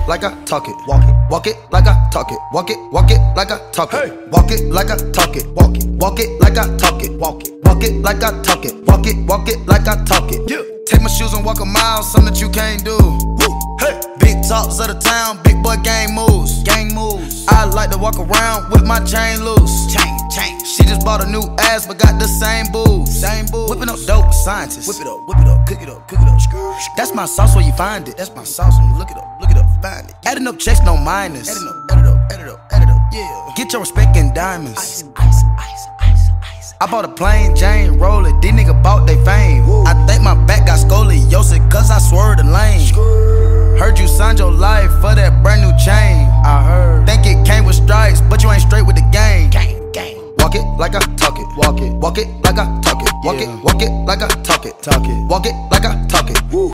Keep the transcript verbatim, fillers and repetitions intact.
like I talk it. Walk it, walk it like I talk it. Walk it, walk it like I talk it. Walk it like I talk it. Walk it, walk it like I talk it. Walk it, walk it like I talk it. Walk it, walk it like I talk it. Yeah. Take my shoes and walk a mile, something that you can't do. Woo. Hey. Big talks of the town, big boy gang moves. Gang moves. I like to walk around with my chain loose. Chain, chain. She just bought a new ass, but got the same boobs. Same boobs. Whipping up dope scientists. Whip it up, whip it up, cook it up, cook it up. That's my sauce where you find it. That's my sauce when you look it up, look it up, find it. Adding up checks, no minus. Adding up, add it up, add it up, add it up, yeah. Get your respect in diamonds. Ice, ice, ice, ice, ice. I bought a plain Jane, roll it. These niggas bought they fame. Woo. I think my back got scoliosis, cause I swerved the lane. Skrr. Heard you signed your life for that brand new chain. I heard. Think it came with stripes, but you ain't straight with the game. Gang, gang. Walk it like I talk it. Walk it, walk it like I talk it. Walk yeah. it, walk it like I talk it. Talk it. Walk it like I talk it. Woo.